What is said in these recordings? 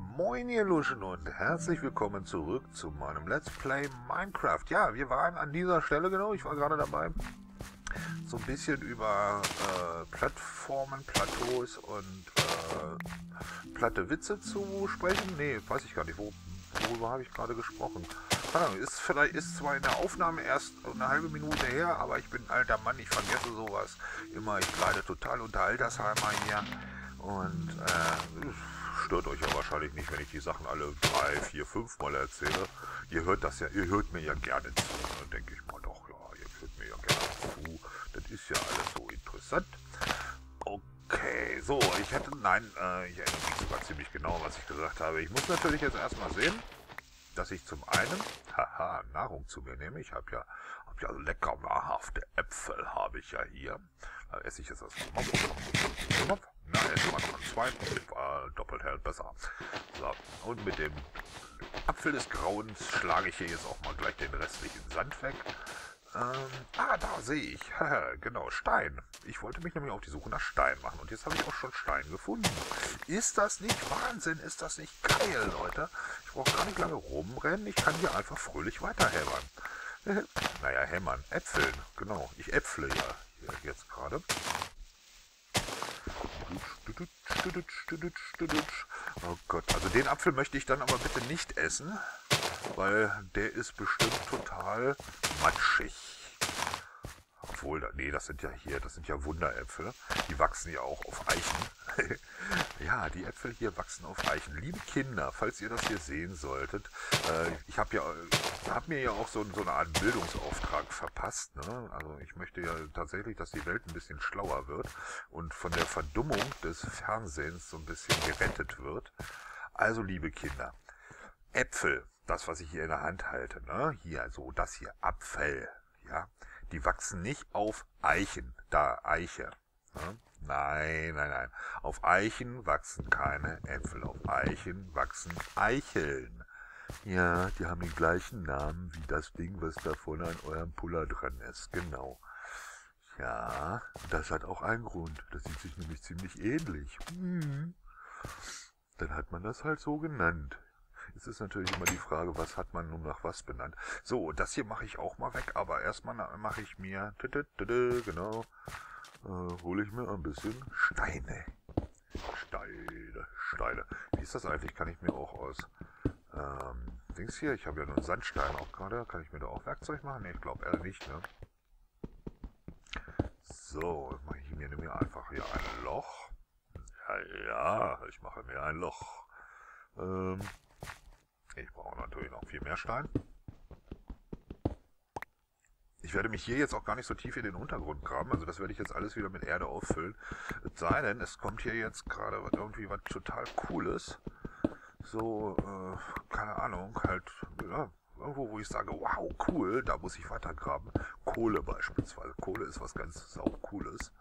Moin ihr Luschen und herzlich willkommen zurück zu meinem Let's Play Minecraft. Ja, wir waren an dieser Stelle, genau, ich war gerade dabei, so ein bisschen über Plattformen, Plateaus und platte Witze zu sprechen. Nee, weiß ich gar nicht, worüber habe ich gerade gesprochen. Keine Ahnung, ist zwar in der Aufnahme erst eine halbe Minute her, aber ich bin ein alter Mann, ich vergesse sowas immer. Ich leide total unter Altersheimer hier und stört euch ja wahrscheinlich nicht, wenn ich die Sachen alle 3, 4, 5 Mal erzähle. Ihr hört das ja, ihr hört mir ja gerne zu. Dann denke ich mal doch, ja, ihr hört mir ja gerne zu. Das ist ja alles so interessant. Okay, so, ich erinnere mich sogar ziemlich genau, was ich gesagt habe. Ich muss natürlich jetzt erstmal sehen, dass ich zum einen, Nahrung zu mir nehme. Ich habe ja lecker wahrhafte Äpfel, habe ich ja hier. Da esse ich jetzt erstmal. Na, esse mal noch einen zweiten. Doppelt hält besser. So, und mit dem Apfel des Grauens schlage ich hier jetzt auch mal gleich den restlichen Sand weg. Da sehe ich. Genau, Stein. Ich wollte mich nämlich auf die Suche nach Stein machen. Und jetzt habe ich auch schon Stein gefunden. Ist das nicht Wahnsinn? Ist das nicht geil, Leute? Ich brauche gar nicht lange rumrennen. Ich kann hier einfach fröhlich weiterhämmern. Naja, hämmern. Äpfeln. Genau. Ich äpfle ja hier jetzt gerade. Oh Gott. Also den Apfel möchte ich dann aber bitte nicht essen, weil der ist bestimmt total matschig. Obwohl, nee, das sind ja Wunderäpfel. Die wachsen ja auch auf Eichen. Ja, die Äpfel hier wachsen auf Eichen. Liebe Kinder, falls ihr das hier sehen solltet, ich hab mir ja auch so eine Art Bildungsauftrag verpasst. Ne? Also ich möchte ja tatsächlich, dass die Welt ein bisschen schlauer wird und von der Verdummung des Fernsehens so ein bisschen gerettet wird. Also, liebe Kinder, Äpfel, das, was ich hier in der Hand halte, ne? Hier, so, das hier, Apfel, ja, die wachsen nicht auf Eichen, da, Eiche, ne? Nein. Auf Eichen wachsen keine Äpfel, auf Eichen wachsen Eicheln. Ja, die haben den gleichen Namen wie das Ding, was da vorne an eurem Puller dran ist, genau. Ja, das hat auch einen Grund, das sieht sich nämlich ziemlich ähnlich. Dann hat man das halt so genannt. Jetzt ist natürlich immer die Frage, was hat man nun nach was benannt. So, das hier mache ich auch mal weg, aber erstmal mache ich mir, genau, hole ich mir ein bisschen Steine. Steine. Wie ist das eigentlich? Kann ich mir auch aus Dings hier, ich habe ja nur einen Sandstein auch gerade, kann ich mir da auch Werkzeug machen? Ne, ich glaube eher nicht, ne? So, mache ich mir nämlich einfach hier ein Loch. Ja, ich mache mir ein Loch. Ich brauche natürlich noch viel mehr Stein. Ich werde mich hier jetzt auch gar nicht so tief in den Untergrund graben. Also das werde ich jetzt alles wieder mit Erde auffüllen. Es sei denn, es kommt hier jetzt gerade irgendwie was total Cooles. So, keine Ahnung, halt, ja, irgendwo, wo ich sage, wow, cool, da muss ich weiter graben. Kohle beispielsweise. Kohle ist was ganz Cooles.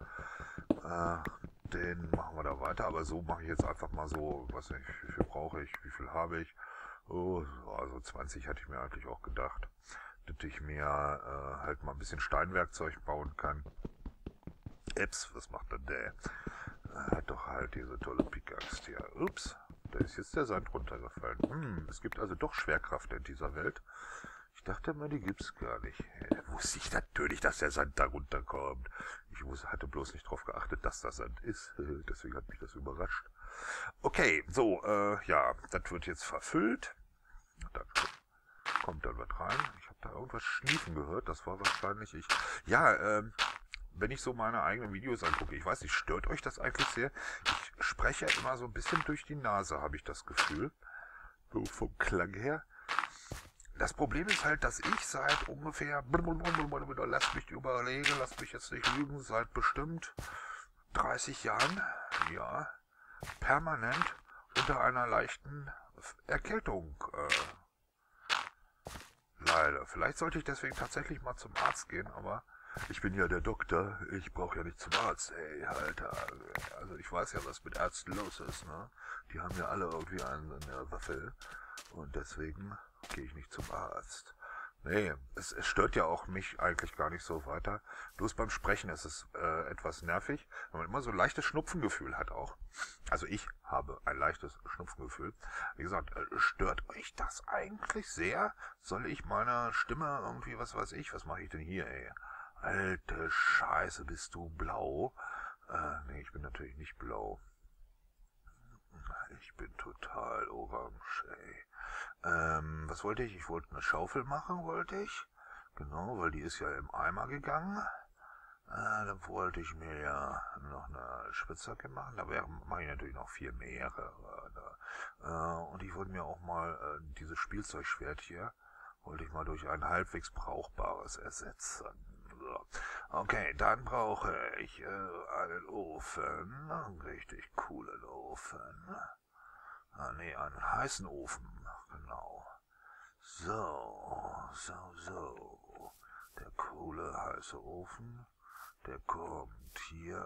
Den machen wir da weiter. Aber so mache ich jetzt einfach mal so, weiß nicht, wie viel brauche ich, wie viel habe ich. Oh, also 20 hatte ich mir eigentlich auch gedacht, dass ich mir halt mal ein bisschen Steinwerkzeug bauen kann. Was macht denn der? Hat doch halt diese tolle Pickaxe hier. Ups, da ist jetzt der Sand runtergefallen. Es gibt also doch Schwerkraft in dieser Welt. Ich dachte mal, die gibt's gar nicht. Da wusste ich natürlich, dass der Sand da runterkommt. Hatte bloß nicht drauf geachtet, dass das Sand ist. Deswegen hat mich das überrascht. Okay, so, ja, das wird jetzt verfüllt. Da kommt dann was rein. Ich habe da irgendwas schniefen gehört. Das war wahrscheinlich ich. Ja, wenn ich so meine eigenen Videos angucke, ich weiß nicht, stört euch das eigentlich sehr? Ich spreche immer so ein bisschen durch die Nase, habe ich das Gefühl. So vom Klang her. Das Problem ist halt, dass ich seit ungefähr, lasst mich überlegen, lasst mich jetzt nicht lügen, seit bestimmt 30 Jahren, ja, permanent unter einer leichten Erkältung leide. Vielleicht sollte ich deswegen tatsächlich mal zum Arzt gehen, aber ich bin ja der Doktor, ich brauche ja nicht zum Arzt. Ey, Alter, also ich weiß ja, was mit Ärzten los ist, ne? Die haben ja alle irgendwie einen in der Waffel und deswegen gehe ich nicht zum Arzt. Nee, es stört ja auch mich eigentlich gar nicht so weiter. Bloß beim Sprechen ist es etwas nervig, weil man immer so ein leichtes Schnupfengefühl hat auch. Also ich habe ein leichtes Schnupfengefühl. Wie gesagt, stört euch das eigentlich sehr? Soll ich meiner Stimme irgendwie, was weiß ich, was mache ich denn hier, ey? Alte Scheiße, bist du blau? Nee, ich bin natürlich nicht blau. Ich bin total orange, ey. Was wollte ich? Ich wollte eine Schaufel machen, wollte ich. Genau, weil die ist ja im Eimer gegangen. Dann wollte ich mir ja noch eine Spitzhacke machen. Da mache ich natürlich noch 4 mehrere. Und ich wollte mir auch mal dieses Spielzeugschwert hier, wollte ich mal durch ein halbwegs brauchbares ersetzen. So. Okay, dann brauche ich einen Ofen. Einen richtig coolen Ofen. Ah, nee, einen heißen Ofen. Genau. So. Der coole heiße Ofen. Der kommt hier,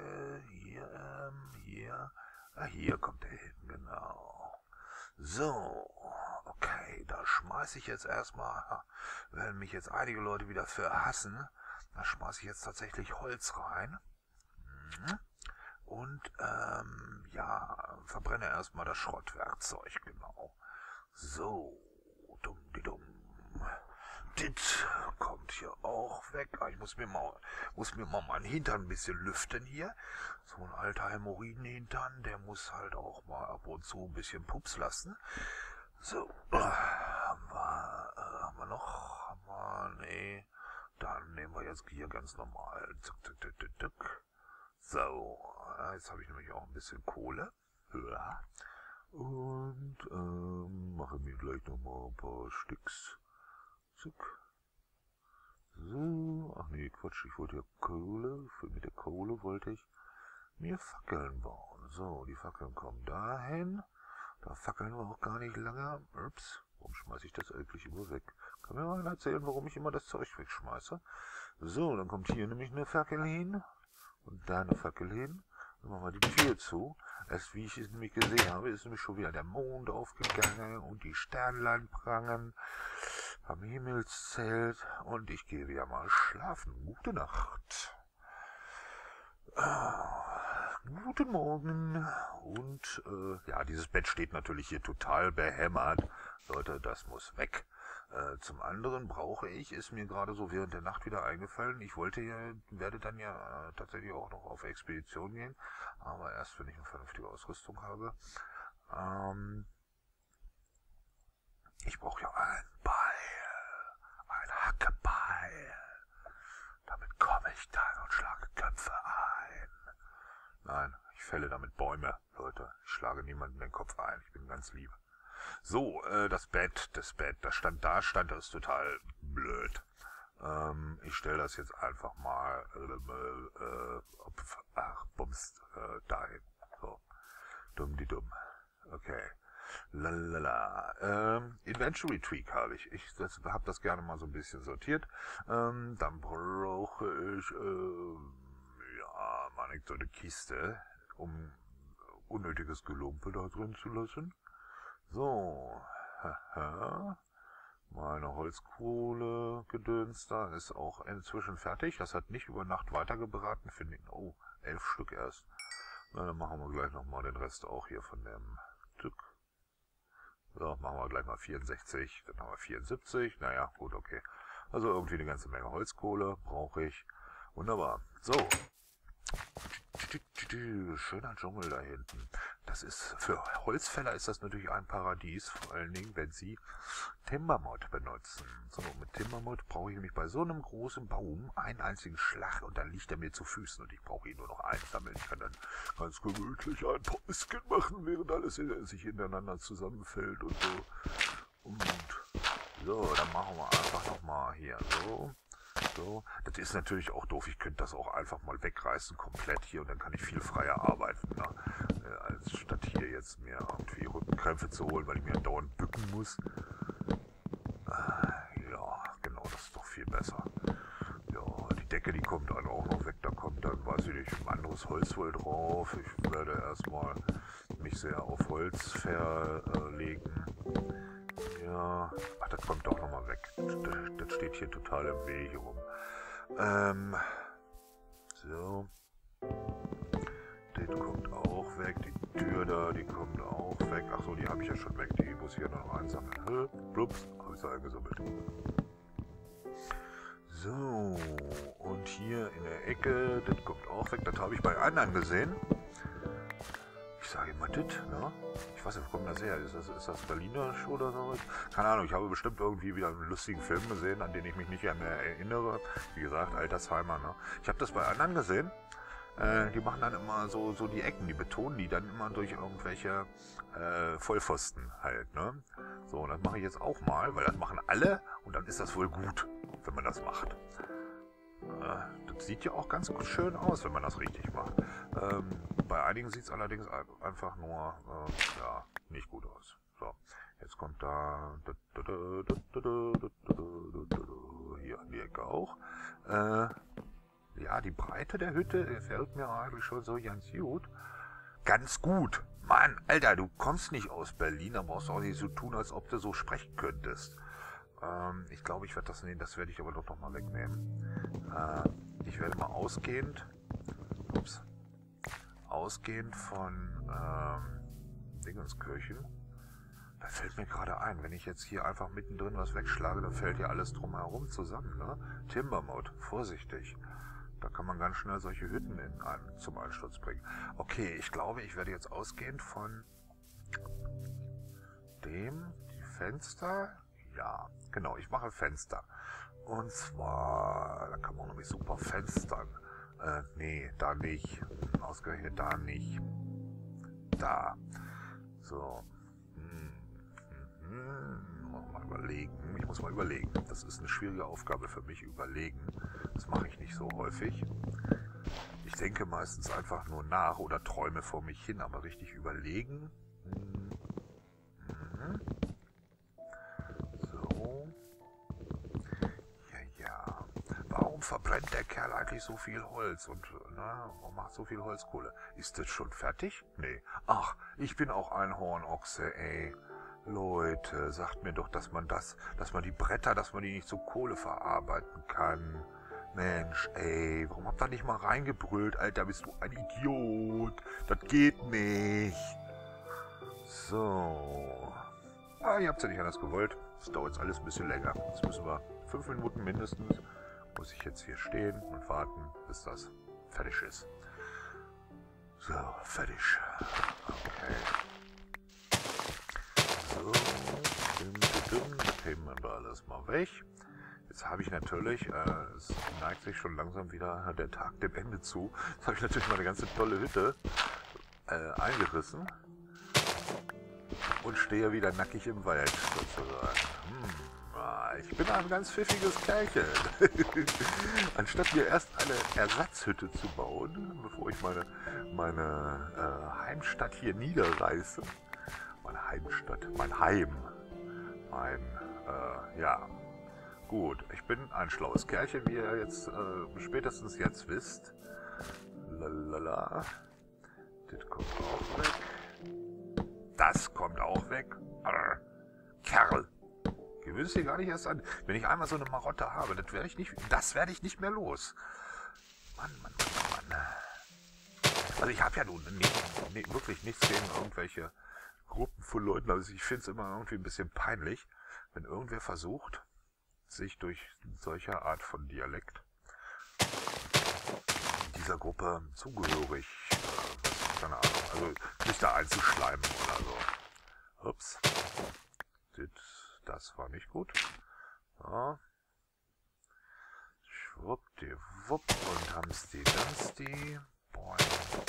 hier kommt er hin, genau. So, okay, da schmeiße ich jetzt erstmal, werden mich jetzt einige Leute wieder für hassen, da schmeiße ich jetzt tatsächlich Holz rein. Und, ja, verbrenne erstmal das Schrottwerkzeug, genau. So, dumm. Dit kommt hier auch weg. Ich muss mir mal meinen Hintern ein bisschen lüften hier. So ein alter Hämorrhoidenhintern, der muss halt auch mal ab und zu ein bisschen Pups lassen. So, haben wir noch? Nee. Dann nehmen wir jetzt hier ganz normal. Zuck. So, jetzt habe ich nämlich auch ein bisschen Kohle. Ja. Und mache mir gleich nochmal ein paar Stücks. Zuck. So, ach nee, Quatsch, ich wollte ja Kohle, mit der Kohle wollte ich mir Fackeln bauen. So, die Fackeln kommen dahin. Da fackeln wir auch gar nicht lange. Ups, warum schmeiße ich das eigentlich immer weg? Kann mir mal einer erzählen, warum ich immer das Zeug wegschmeiße? So, dann kommt hier nämlich eine Fackel hin und da eine Fackel hin. Dann machen wir die Tür zu. Erst wie ich es nämlich gesehen habe, ist nämlich schon wieder der Mond aufgegangen und die Sternlein prangen am Himmelszelt und ich gehe wieder mal schlafen. Gute Nacht. Guten Morgen. Und ja, dieses Bett steht natürlich hier total behämmert. Leute, das muss weg. Zum anderen brauche ich, ist mir gerade so während der Nacht wieder eingefallen, ich werde dann ja tatsächlich auch noch auf Expedition gehen, aber erst wenn ich eine vernünftige Ausrüstung habe. Ich brauche ja einen Beil, ein Hackebeil. Damit komme ich dann und schlage Köpfe ein. Nein, ich fälle damit Bäume, Leute. Ich schlage niemanden den Kopf ein, ich bin ganz lieb. So, das Bett, das stand, das ist total blöd. Ich stelle das jetzt einfach mal, dahin. So, dumm. Okay. Inventory Tweak habe ich. Ich habe das gerne mal so ein bisschen sortiert. Dann brauche ich, ja, mal so eine Kiste, um unnötiges Gelumpe da drin zu lassen. So, meine Holzkohle-Gedöns da ist auch inzwischen fertig. Das hat nicht über Nacht weitergebraten, finde ich. Oh, 11 Stück erst. Na, dann machen wir gleich nochmal den Rest auch hier von dem Stück. So, machen wir gleich mal 64, dann haben wir 74. Naja, gut, okay. Also irgendwie eine ganze Menge Holzkohle brauche ich. Wunderbar. So. Schöner Dschungel da hinten. Das ist, für Holzfäller ist das natürlich ein Paradies, vor allen Dingen, wenn sie Timbermod benutzen. So, mit Timbermod brauche ich nämlich bei so einem großen Baum einen einzigen Schlag und dann liegt er mir zu Füßen und ich brauche ihn nur noch einsammeln. Ich kann dann ganz gemütlich ein Päuschen machen, während alles sich hintereinander zusammenfällt und so. Und so, dann machen wir einfach nochmal hier so. So, das ist natürlich auch doof. Ich könnte das auch einfach mal wegreißen, komplett hier, und dann kann ich viel freier arbeiten, ne? Als statt hier jetzt mir irgendwie Rückenkrämpfe zu holen, weil ich mir dauernd bücken muss. Ja, genau, das ist doch viel besser. Ja, die Decke, die kommt dann auch noch weg. Da kommt dann, weiß ich nicht, ein anderes Holz wohl drauf. Ich werde erstmal mich sehr auf Holz verlegen. Ja, ach, das kommt doch nochmal weg. Das steht hier total im Weg rum. So. Das kommt auch weg. Die Tür da, die kommt auch weg. Achso, die habe ich ja schon weg. Die muss ich ja noch einsammeln. Blups, habe ich sie eingesammelt. So, und hier in der Ecke, das kommt auch weg. Das habe ich bei anderen gesehen. Ich sage immer das, ne? Ich weiß nicht, wo kommt das her? Ist das Berlinerisch oder so? Keine Ahnung, ich habe bestimmt irgendwie wieder einen lustigen Film gesehen, an den ich mich nicht mehr erinnere. Wie gesagt, Altersheimer, ne? Ich habe das bei anderen gesehen. Die machen dann immer so die Ecken, die betonen die dann immer durch irgendwelche Vollpfosten halt, ne? So, und das mache ich jetzt auch mal, weil das machen alle und dann ist das wohl gut, wenn man das macht. Das sieht ja auch ganz schön aus, wenn man das richtig macht. Bei einigen sieht es allerdings einfach nur ja, nicht gut aus. So, jetzt kommt da hier an die Ecke auch. Ja, die Breite der Hütte gefällt mir eigentlich schon so ganz gut. Ganz gut. Mann, Alter, du kommst nicht aus Berlin, da brauchst du auch nicht so tun, als ob du so sprechen könntest. Ich glaube, ich werde das nehmen, das werde ich aber doch noch mal wegnehmen. Ich werde mal ausgehend von Dingenskirchen. Da fällt mir gerade ein, wenn ich jetzt hier einfach mittendrin was wegschlage, dann fällt ja alles drumherum zusammen, ne? Timbermod, vorsichtig. Da kann man ganz schnell solche Hütten zum Einsturz bringen. Okay, ich glaube, ich werde jetzt ausgehend von die Fenster. Ja, genau, ich mache Fenster. Und zwar, da kann man nämlich super fenstern. Nee, da nicht. Ausgerechnet da nicht. Da. So. Mal überlegen. Ich muss mal überlegen. Das ist eine schwierige Aufgabe für mich. Überlegen. Das mache ich nicht so häufig. Ich denke meistens einfach nur nach oder träume vor mich hin, aber richtig überlegen. So. Ja. Warum verbrennt der Kerl eigentlich so viel Holz und warum macht so viel Holzkohle? Ist das schon fertig? Nee. Ach, ich bin auch ein Hornochse, ey. Leute, sagt mir doch, dass man die Bretter, dass man die nicht zu Kohle verarbeiten kann. Mensch, ey, warum habt ihr nicht mal reingebrüllt? Alter, bist du ein Idiot? Das geht nicht. So. Ah, ihr habt es ja nicht anders gewollt. Das dauert jetzt alles ein bisschen länger. Jetzt müssen wir 5 Minuten mindestens. Muss ich jetzt hier stehen und warten, bis das fertig ist. So, fertig. Okay. So, das heben wir alles mal weg. Jetzt habe ich natürlich, es neigt sich schon langsam wieder der Tag dem Ende zu. Jetzt habe ich natürlich meine ganze tolle Hütte eingerissen und stehe wieder nackig im Wald sozusagen. Ich bin ein ganz pfiffiges Kerlchen. Anstatt mir erst eine Ersatzhütte zu bauen, bevor ich meine Heimstadt hier niederreiße. Meine Heimstadt, mein Heim. Ja. Gut, ich bin ein schlaues Kerlchen, wie ihr jetzt spätestens jetzt wisst. Lalala. Das kommt auch weg. Das kommt auch weg. Kerl. Gewöhnst dir gar nicht erst an. Wenn ich einmal so eine Marotte habe, das werde ich nicht mehr los. Mann. Also ich habe ja nun wirklich nichts gegen irgendwelche Gruppen von Leuten. Also ich finde es immer irgendwie ein bisschen peinlich, wenn irgendwer versucht, sich durch solche Art von Dialekt dieser Gruppe zugehörig, keine Ahnung, also sich da einzuschleimen oder so. Ups. Das war nicht gut. So. Schwuppdiwupp und Hamsti-Damsti. Boing.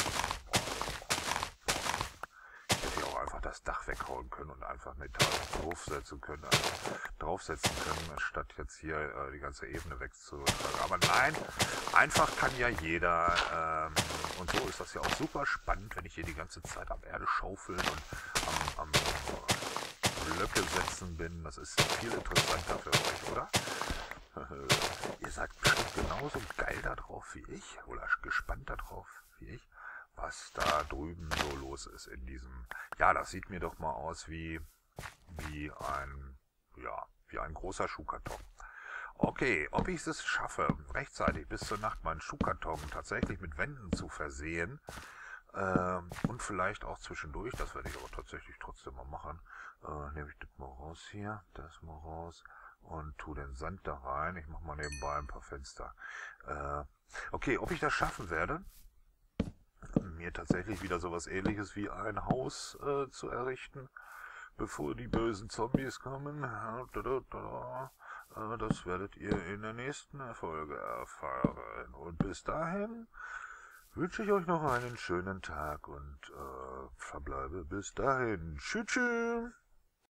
Ich hätte auch einfach das Dach weghauen können und einfach eine Etage draufsetzen können, anstatt jetzt hier die ganze Ebene wegzutragen. Aber nein, einfach kann ja jeder. Und so ist das ja auch super spannend, wenn ich hier die ganze Zeit am Erde schaufeln und am Blöcke setzen bin. Das ist viel interessanter für euch, oder? Ihr seid bestimmt genauso geil da drauf wie ich oder gespannt da drauf wie ich, was da drüben so los ist in diesem... Ja, das sieht mir doch mal aus wie ein ja, wie ein großer Schuhkarton. Okay, ob ich es schaffe, rechtzeitig bis zur Nacht meinen Schuhkarton tatsächlich mit Wänden zu versehen, und vielleicht auch zwischendurch, das werde ich aber tatsächlich trotzdem mal machen, nehme ich das mal raus hier, das mal raus und tue den Sand da rein. Ich mache mal nebenbei ein paar Fenster. Okay, ob ich das schaffen werde, mir tatsächlich wieder sowas Ähnliches wie ein Haus zu errichten, bevor die bösen Zombies kommen. Das werdet ihr in der nächsten Folge erfahren. Und bis dahin wünsche ich euch noch einen schönen Tag und verbleibe bis dahin. Tschüss, tschüss.